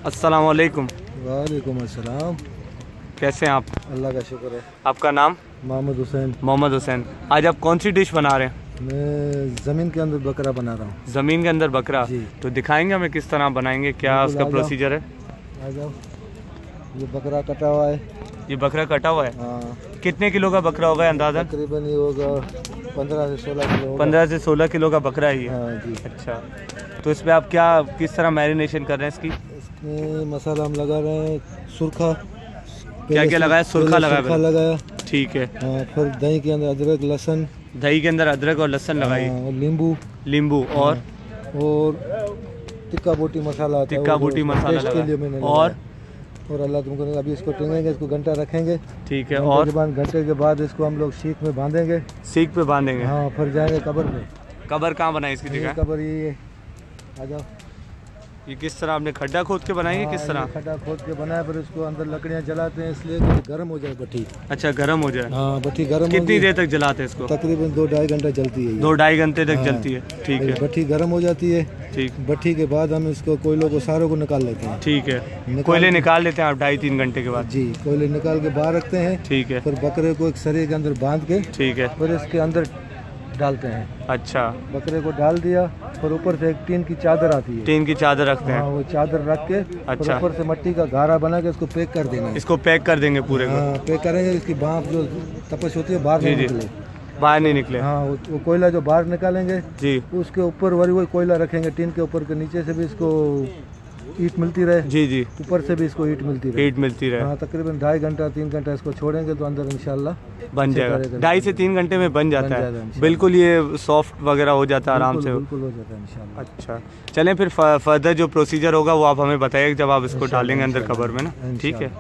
अस्सलाम वालेकुम। वालेकुम अस्सलाम। कैसे हैं आप? अल्लाह का शुक्र है। आपका नाम? मोहम्मद हुसैन। मोहम्मद हुसैन। आज आप कौन सी डिश बना रहे हैं? मैं ज़मीन के अंदर बकरा बना रहा हूँ। ज़मीन के अंदर बकरा? जी। तो दिखाएंगे हमें किस तरह बनाएंगे, क्या उसका प्रोसीजर है? आ जाओ। ये बकरा कटा हुआ है। ये बकरा कटा हुआ है? हाँ। कितने किलो का बकरा होगा अंदाज़ा? तकरीबन ये होगा 15 से 16 किलो होगा। 15 से 16 किलो का बकरा है ये? हाँ जी। अच्छा, तो इसमें आप क्या किस तरह मैरिनेशन कर रहे हैं इसकी? इसमें मसाला हम लगा रहे हैं, सुरखा। क्या क्या लगाया? सुरखा लगाया। ठीक है। हाँ, फिर दही के अंदर अदरक लहसुन। दही के अंदर अदरक और लहसुन लगाइए। और नींबू। और टिक्का बोटी मसाला आता है। टिक्का बोटी मसाला लगा। और अल्लाह तुमको, अभी इसको टेंगेंगे, इसको घंटा रखेंगे। ठीक है। और घंटे के बाद इसको हम लोग सीख में बांधेंगे। सीख पे बांधेंगे? हाँ, फिर जाएंगे कब्र पे। कब्र कहाँ बनाई इसकी जगह? कब्र ये आ जाओ। ये किस तरह आपने खड्डा खोद के बनाई है? किस तरह खड्डा खोद के बनाया, फिर इसको अंदर लकड़ियाँ जलाते हैं इसलिए कि गर्म हो जाए भट्टी। अच्छा, गर्म हो जाए। हाँ, भट्टी गर्म। कितनी देर तक जलाते हैं इसको? तकरीबन 2-2.5 घंटा जलती है। 2-2.5 घंटे तक जलती है। ठीक है। भट्टी गर्म हो जाती है। ठीक। भट्टी के बाद हम इसको कोयलों को सारों को निकाल लेते हैं। ठीक है। कोयले निकाल लेते हैं आप 2.5-3 घंटे के बाद? जी, कोयले निकाल के बाहर रखते हैं। ठीक है। फिर बकरे को एक सरे के अंदर बांध के, ठीक है, फिर इसके अंदर डालते हैं। अच्छा, बकरे को डाल दिया, फिर ऊपर से एक टीन की चादर आती है। टीन की चादर रखते हैं? हाँ, वो चादर रख के अच्छा, ऊपर से मिट्टी का घारा बना के इसको पैक कर देना है। इसको पैक कर देंगे पूरे को? हाँ, पैक करेंगे। इसकी भाप जो तपश होती है बाहर नहीं निकले। बाहर नहीं निकले? हाँ, वो कोयला जो बाहर निकालेंगे जी, उसके ऊपर वही कोयला रखेंगे। टीन के ऊपर के नीचे से भी इसको ईट मिलती रहे। जी जी, ऊपर से भी इसको ईट मिलती रहे। ईट मिलती रहे। हाँ, तकरीबन 2.5 घंटा 3 घंटा इसको छोड़ेंगे तो अंदर इंशाल्लाह बन जाएगा। 2.5 से 3 घंटे में बन जाता है बिल्कुल। ये सॉफ्ट वगैरह हो जाता है आराम से? बिल्कुल हो जाता है इंशाल्लाह। अच्छा, चलें फिर फर्दर जो प्रोसीजर होगा वो आप हमें बताइए जब आप इसको डालेंगे अंदर कब्र में ना। ठीक है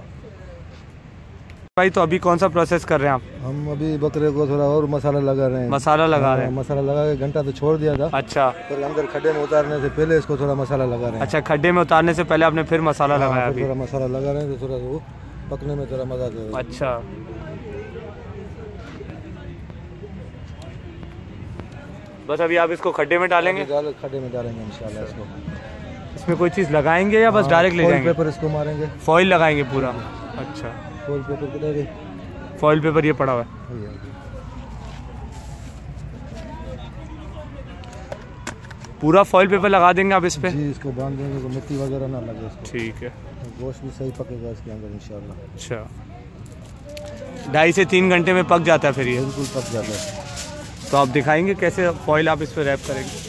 भाई, तो अभी कौन सा प्रोसेस कर रहे हैं आप? हम अभी बकरे को थोड़ा और मसाला लगा रहे हैं। मसाला लगा रहे हैं? मसाला लगा के घंटा तो छोड़ दिया था। अच्छा, फिर अंदर खड्डे में उतारने से पहले इसको थोड़ा मसाला लगा रहे हैं। अच्छा, खड्डे में उतारने से पहले आपने फिर मसाला लगाया? थोड़ा मसाला लगा रहे हैं तो थोड़ा वो पकने में थोड़ा मजा देगा। अच्छा, बस अभी आप इसको खड्डे में डालेंगे? खड्डे में डालेंगे इंशाल्लाह इसको। इसमें कोई चीज़ लगाएंगे या बस डायरेक्ट ले जाएंगे? पेपर इसको मारेंगे। फॉइल लगाएंगे पूरा? अच्छा, फॉइल पेपर किधर है? फॉइल पेपर ये पड़ा हुआ है। पूरा फॉइल पेपर लगा देंगे आप इस पे? जी, इसको बांध देंगे तो मिट्टी वगैरह ना लगे इसको। ठीक है। गोश्त भी सही पकेगा इसके अंदर इंशाल्लाह। अच्छा, 2.5 से 3 घंटे में पक जाता है फिर ये? बिल्कुल पक जाता है। तो आप दिखाएंगे कैसे फॉइल आप इस पे रैप करेंगे?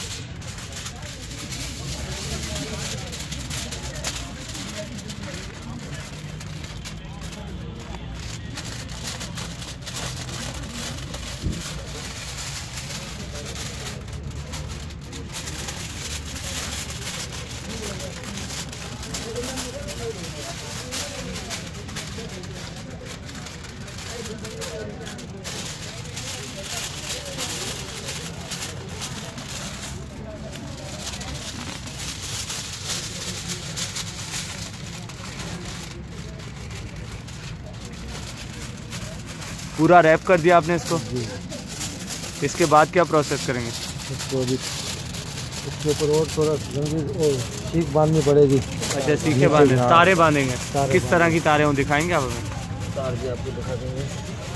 पूरा रैप कर दिया आपने इसको? जी। इसके बाद क्या प्रोसेस करेंगे? इसको अभी इसके ऊपर और थोड़ा जंजीर और सीख बांधनी पड़ेगी। अच्छा, सीखे बांधे? तारे बांधेंगे? किस तरह की तारे हों दिखाएंगे आप हमें? तार भी आपको दिखा देंगे।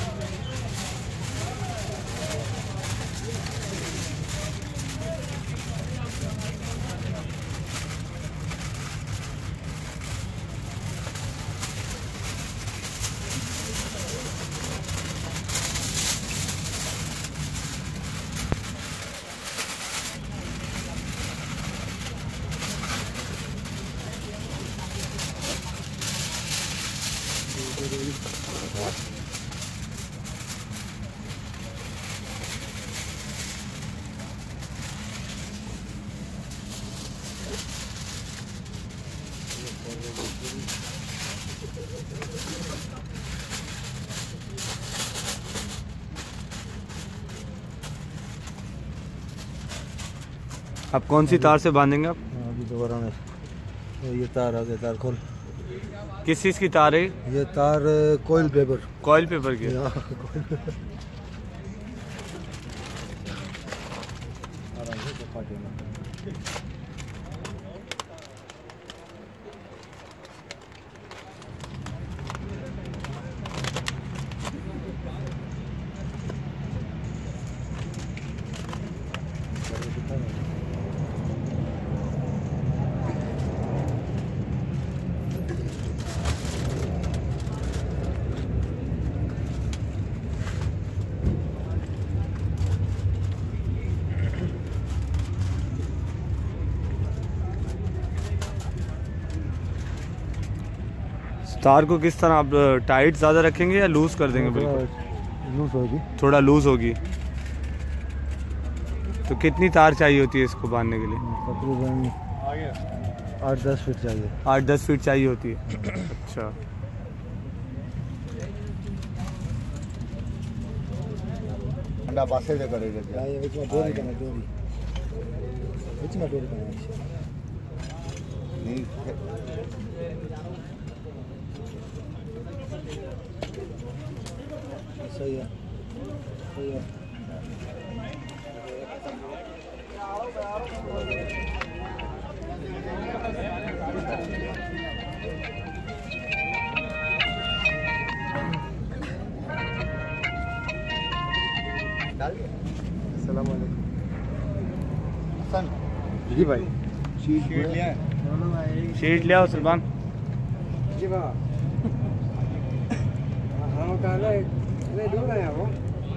आप कौन सी तार से बांधेंगे आप? अभी दोबारा में ये तार आ गया। तार खोल। किस चीज़ की तार है ये? तार कोयल पेपर। कॉइल पेपर की? तार को किस तरह आप टाइट ज़्यादा रखेंगे या लूज़ कर देंगे? बिल्कुल लूज होगी, थोड़ा लूज़ होगी। तो कितनी तार चाहिए होती है इसको बांधने के लिए? तकरीबन 8-10 फीट चाहिए। 8-10 फीट चाहिए होती है। अच्छा, पासे करेगा डोरी करना, डोरी बीच में डोरी करना सही है, सही है। जी भाई, शीट लिया है? शीट लिया सलमान? जी बाबा, हाँ काला दूर आया वो,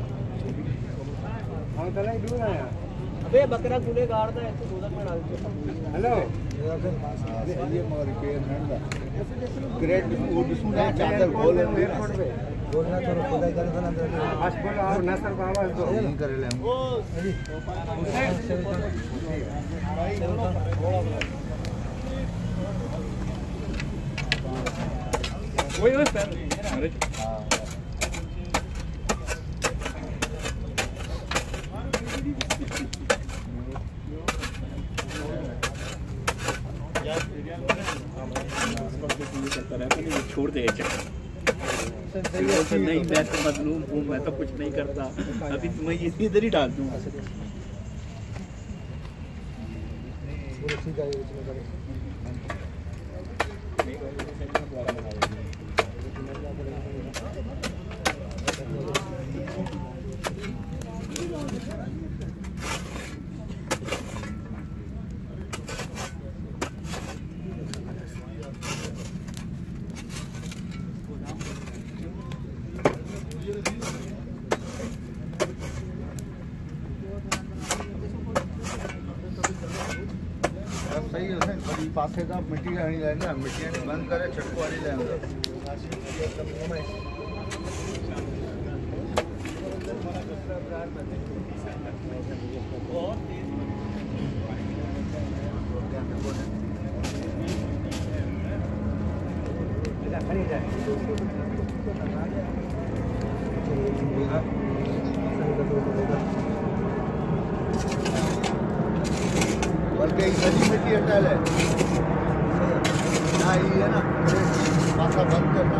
हाँ काला दूर आया। अबे बकरा गुले गाड़ता है ऐसे गोदक में डाल के। हेलो, ये मगर रिपेयर है ना, ग्रेड वो जिसमें चादर खोल एयरपोर्ट पे बोलना थोड़ा खुदाई करना ना, आज बोलो और ना सर बाबा तो नहीं कर ले हम। वही सर, अरे छोड़ दे नहीं, मैं तो मजलूम हूँ, मैं तो कुछ नहीं करता, अभी तुम्हें ये इधर ही डाल दूंगा। सही है, कभी पासे का मिट्टी नहीं लेना, मिट्टी बंद करे छटको वाली लेंगे। बल्कि इधर मिट्टी हटा ले ना, ये है ना पासा बंद करना।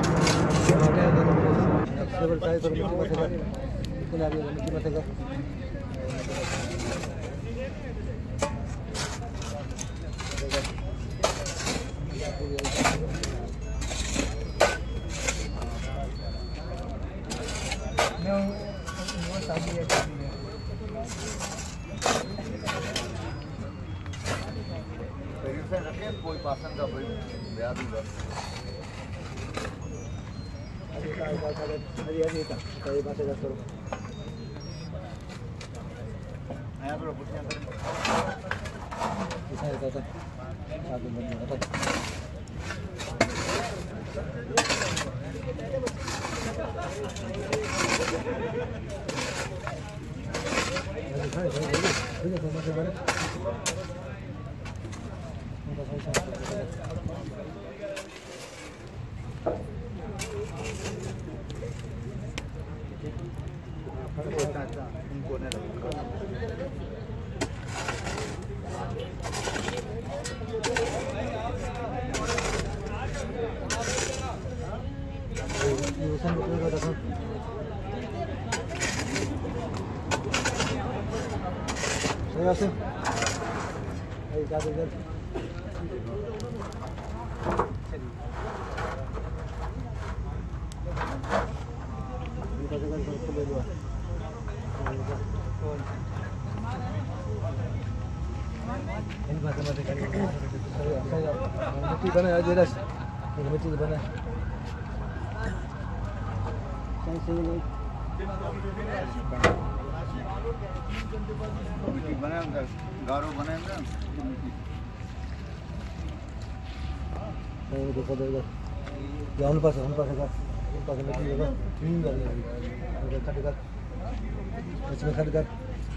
कोई पासन का भाई ब्याह दूंगा। मिट्टी बना मिट्टी बना मिट्टी बनाएंगे, गारो बनाएंगे। देखो उन पास निकलिएगा खट कर इसमें खट कर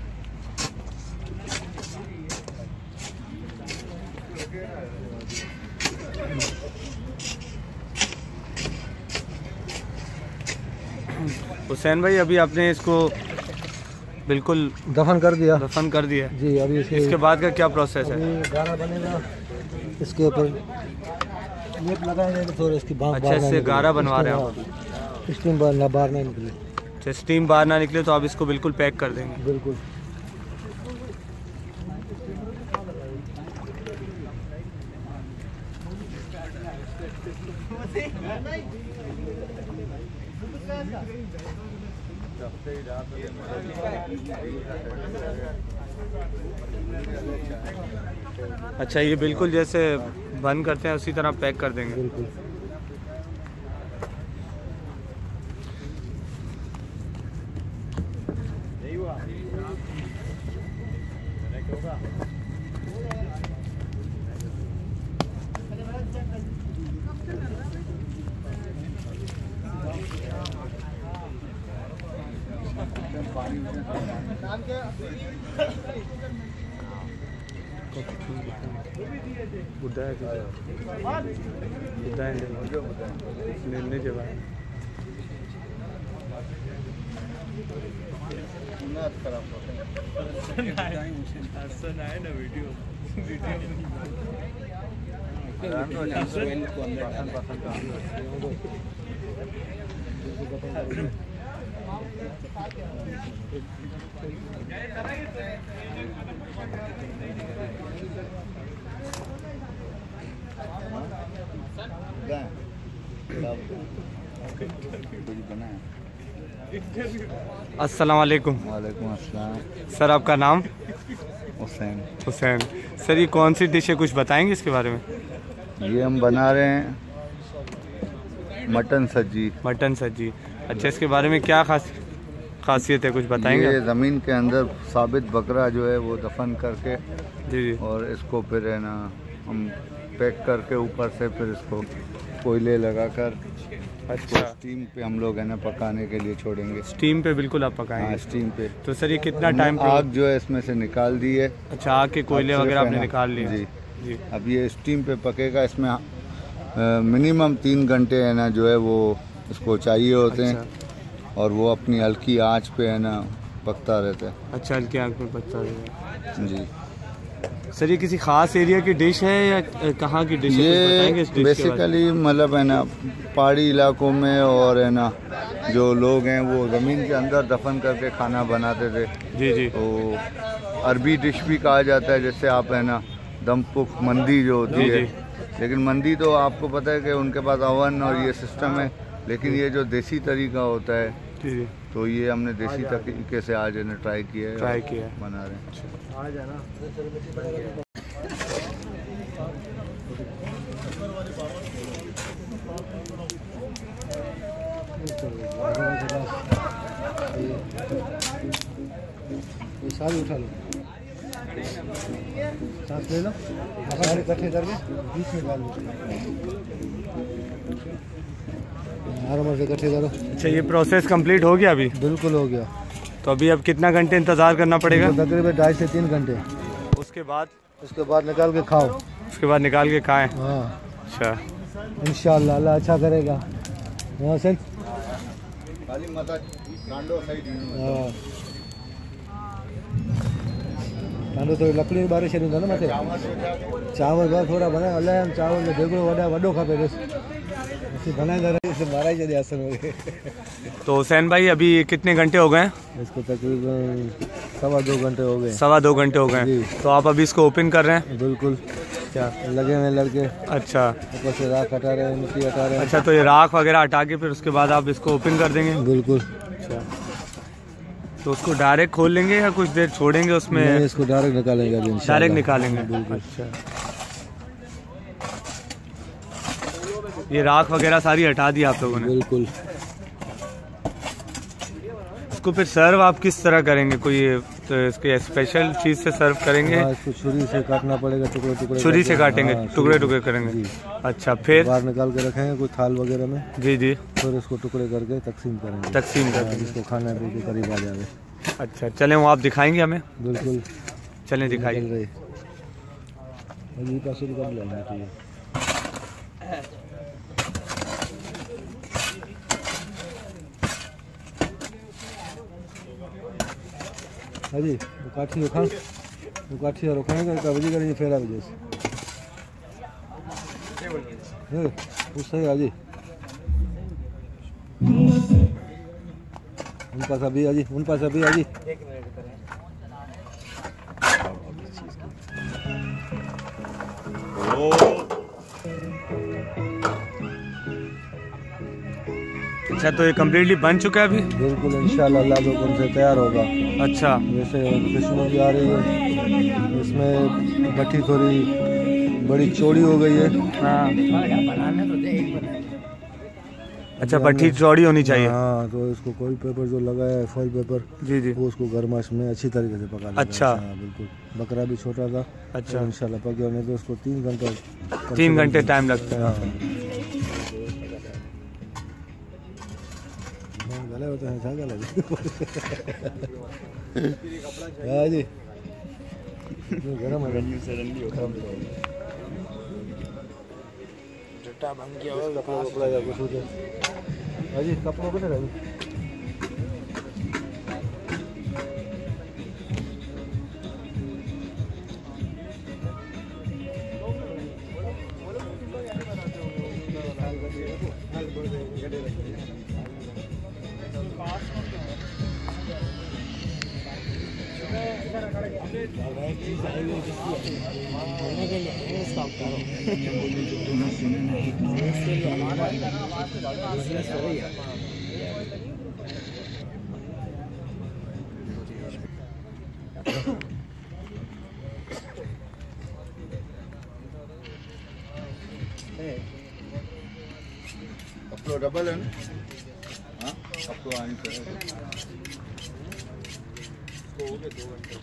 हुसैन भाई अभी आपने इसको बिल्कुल दफन कर दिया जी। अभी इसके बाद का क्या प्रोसेस है? गारा बनेगा, इसके ऊपर लेप लगाएंगे थोड़ा, इसकी अच्छा, इससे गारा बनवा रहे हैं आप? स्टीम बाहर ना निकले। अच्छा, स्टीम बाहर ना निकले तो आप इसको बिल्कुल पैक कर देंगे? बिल्कुल। अच्छा, ये बिल्कुल जैसे बंद करते हैं उसी तरह पैक कर देंगे? बिल्कुल। अस्सलाम वालेकुम। वालेकुम अस्सलाम। सर आपका नाम? हुसैन। सर ये कौन सी डिश है, कुछ बताएंगे इसके बारे में? ये हम बना रहे हैं मटन सज्जी। अच्छा, इसके बारे में क्या खासियत है, कुछ बताएंगे? ये ज़मीन के अंदर साबित बकरा जो है वो दफन करके जी। और इसको फिर है ना हम पैक करके ऊपर से फिर इसको कोयले लगाकर अच्छा, स्टीम पे हम लोग है ना पकाने के लिए छोड़ेंगे। स्टीम पे बिल्कुल आप पकाएंगे? हाँ, स्टीम पे। तो सर ये कितना टाइम? आग जो है इसमें से निकाल दी है। अच्छा, आग के कोयले वगैरह आपने निकाल लिए? जी। अब ये स्टीम पे पकेगा, इसमें मिनिमम 3 घंटे है ना जो है वो इसको चाहिए होते हैं। और वो अपनी हल्की आंच पे है ना पकता रहता है। अच्छा, हल्की आंच पे पकता रहता है जी। सर ये किसी खास एरिया की डिश है या कहाँ की डिश है? ये बेसिकली मतलब है ना पहाड़ी इलाकों में और है ना जो लोग हैं वो ज़मीन के अंदर दफन करके खाना बनाते थे। जी। तो अरबी डिश भी कहा जाता है, जैसे आप है ना दमपुख मंदी जो होती है। लेकिन मंदी तो आपको पता है कि उनके पास अवन और ये सिस्टम है, लेकिन ये जो देसी तरीका होता है तो ये हमने देसी तरीके से आज है ट्राई किया है, बना रहे हैं। सारी उठा लो, सांस ले लो, सारे इकट्ठे करके बीच में डाल दो, आराम से इकट्ठे करो। अच्छा, ये प्रोसेस कंप्लीट हो गया अभी? बिल्कुल हो गया। तो अभी अब कितना घंटे इंतज़ार करना पड़ेगा? तकरीबन 2.5 से 3 घंटे। उसके बाद निकाल के खाओ। उसके बाद निकाल के खाएं? हाँ। अच्छा, इंशाअल्लाह अल्लाह अच्छा करेगा। हाँ सर। हाँ तो लकड़ी बारे छॾींदो न मथे। चावल बार थोड़ा बनाए अलाए हम चावल जो ढेगड़ो वॾो खपे बनाए माराई छॾिया असन में। तो हुसैन भाई अभी कितने घंटे हो गए हैं? इसको तकरीबन 2.25 घंटे हो गए। 2.25 घंटे हो गए। तो आप अभी इसको ओपन कर रहे हैं? बिल्कुल। क्या लगे हुए लड़के? अच्छा, ऊपर से राख हटा रहे हैं, मिट्टी हटा रहे हैं। अच्छा, तो ये राख वगैरह हटा के फिर उसके बाद आप इसको ओपन कर देंगे? बिल्कुल। अच्छा, तो उसको डायरेक्ट खोल लेंगे या कुछ देर छोड़ेंगे उसमें? नहीं, इसको डायरेक्ट निकालेंगे अभी इंशाल्लाह। डायरेक्ट निकालेंगे? बिल्कुल। अच्छा, ये राख वगैरह सारी हटा दी आप लोगों ने? बिल्कुल। इसको फिर सर्व आप किस तरह करेंगे? कोई तो इसके स्पेशल चीज़ से सर्व करेंगे। हाँ, इसको छुरी से काटना पड़ेगा, टुकड़े टुकड़े छुरी से काटेंगे, हाँ, टुकड़े टुकड़े करेंगे। जी। अच्छा, फिर बाहर निकाल के रखेंगे कोई थाल वगैरह में, जी जी, फिर इसको टुकड़े करके तकसीम करेंगे। तकसीम हाँ, कर। इसको खाने पे के करीब आ जाए। अच्छा, चलें वो आप दिखाएंगे हमें? बिल्कुल, चलें निकल दिखाइए। रही। ये पैसे निकाल लेना चाहिए। हाँ जी, वो काठी रखाएगा कब्जी करेंगे फेरा वजह से उससे ही आजी उन पास अभी आजी अच्छा, तो ये कम्प्लीटली बन चुका है अभी? बिल्कुल, इंशाल्लाह अल्लाह के हुक्म से तैयार होगा। अच्छा, जैसे खुशबू भी आ रही है, इसमें भट्टी थोड़ी बड़ी चौड़ी हो गई है। हाँ। अच्छा, भट्टी चौड़ी होनी चाहिए। हाँ, तो इसको फॉइल पेपर जो लगा है, फॉइल पेपर जी जी, वो उसको गर्माश में अच्छी तरीके से पका लेगा। अच्छा। हाँ, बिल्कुल। बकरा भी छोटा था। अच्छा, तो इंशाल्लाह पक गया, नहीं तो उसको 3 घंटे 3 घंटे टाइम लगता है। हाँ, गले होते हैं, छागा लगे। हाँ जी, गरम है। कपड़ा या कुछ हो जाए। हाँ जी, कपड़ों को नहीं कपड़ों डबल है ना? हाँ, कपड़ों आने चाहिए। हो गए 2 घंटे।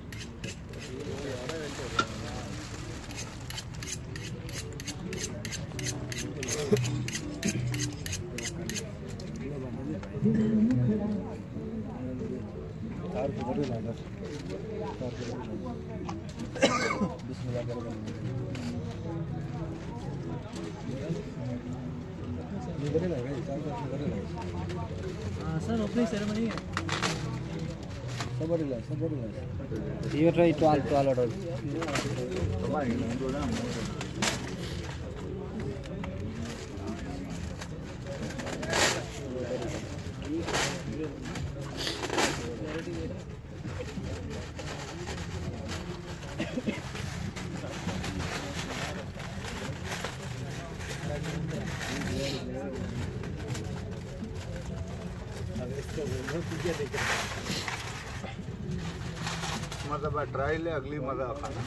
सर ओपनिंग सेरेमनी है सब ये ट्राई टॉल ऑर्डर मतलब ट्रायल है, अगली मजा खाना।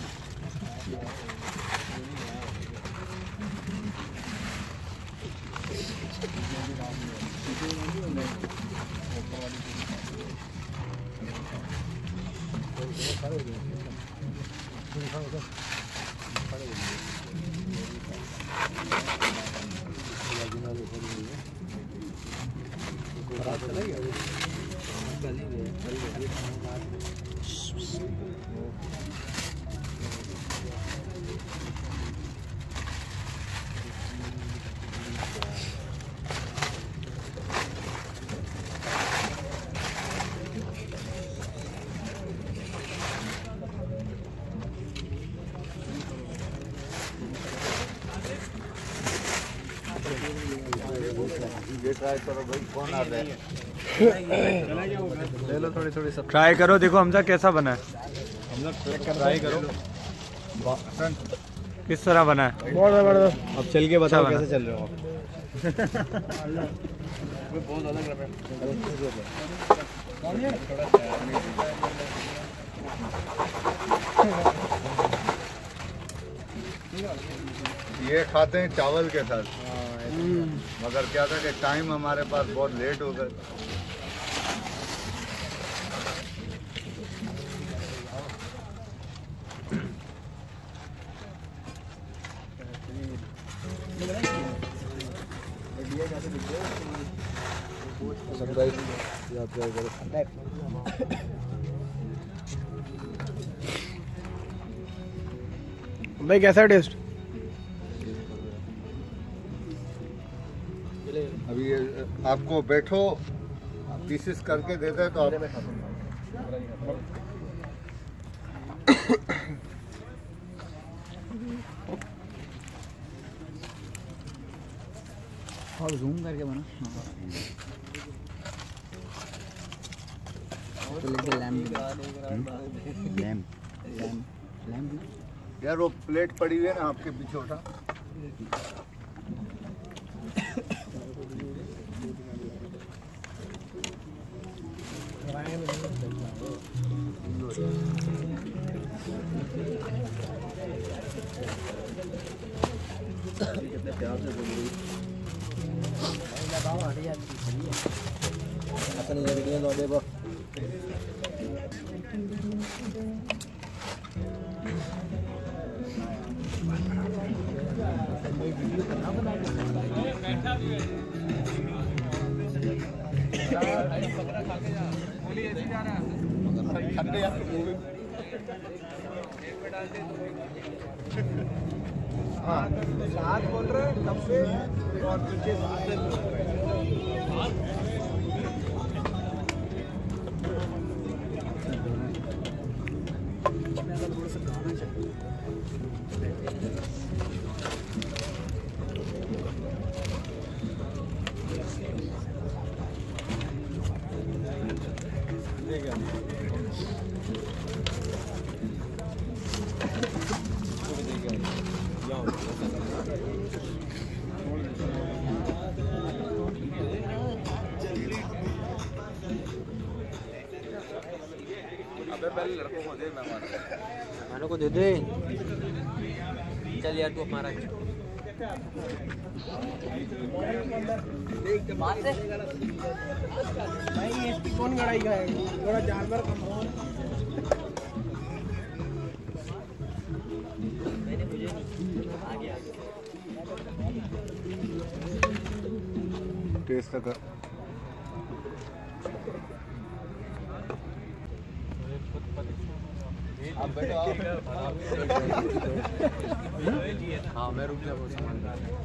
ये ट्राई करो भाई, कौन आ रहा है? ले लो थोड़ी थोड़ी सब ट्राई करो, देखो हमजा कैसा बना है। ट्राई करो। किस तरह बना है? अब चल के बताओ अच्छा कैसे चल रहे हो आप? बहुत ज़्यादा कर रहे ये खाते हैं चावल के साथ, मगर क्या था कि टाइम हमारे पास बहुत लेट हो गया। भाई कैसा टेस्ट? अभी ये आपको बैठो पीसेस करके देते हैं तो आप और जूम करके बना तो लिख दे लैम्प यार वो प्लेट पड़ी हुई है ना आपके पीछे उठा। साथ बोल रहे हैं कब से और पीछे साथ मानो को दे दे। चल यार तू हमारा भाई ये कौन गड़ाई का है? थोड़ा जानवर का टेस्ट कर आप बैठो हाँ मैं रुक गया वो सामान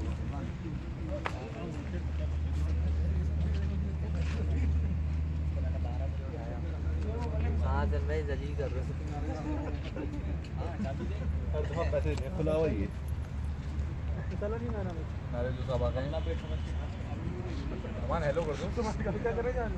हाँ चल भाई जल्दी कर रहे खुला हुआ ये चलो नहीं मेरा नारे जो सब आ गए ना पेट में सामान हेलो कर दो तो मत क्या करे जान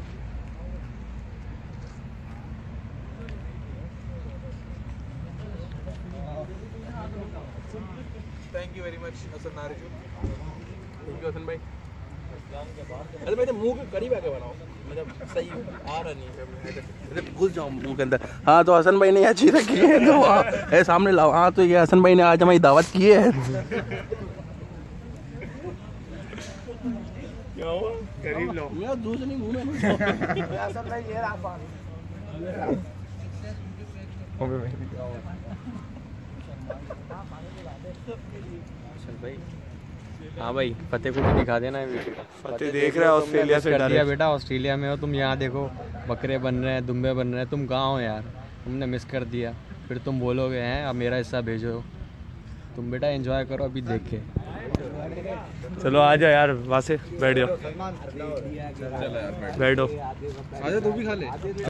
thank you very much Hasan नारिजू। थैंक यू हसन भाई। अरे मैं तो मुंह के करीब आके बनाओ मतलब सही आ रहा नहीं है घुस जाऊं मुंह के अंदर। हाँ तो हसन भाई ने यहाँ चीज़ रखी है तो है सामने लाओ। हाँ तो ये हसन भाई ने आज हमारी दावत की है। क्या हुआ? करीब लो मेरा दूसरी मुंह में हसन भाई ये रहा पानी। चल भाई। हाँ भाई फतेह को भी दिखा देना है वीडियो। फतेह देख रहा है ऑस्ट्रेलिया से कर दिया डायरेक्ट। बेटा ऑस्ट्रेलिया में हो तुम। यहाँ देखो बकरे बन रहे हैं, दुम्बे बन रहे हैं। तुम कहाँ हो यार? तुमने मिस कर दिया। फिर तुम बोलोगे हैं अब मेरा हिस्सा भेजो। तुम बेटा एंजॉय करो अभी देख के। चलो आ जाओ यार वहाँ से बैठ जाओ बैठो। आजा तू भी खा ले।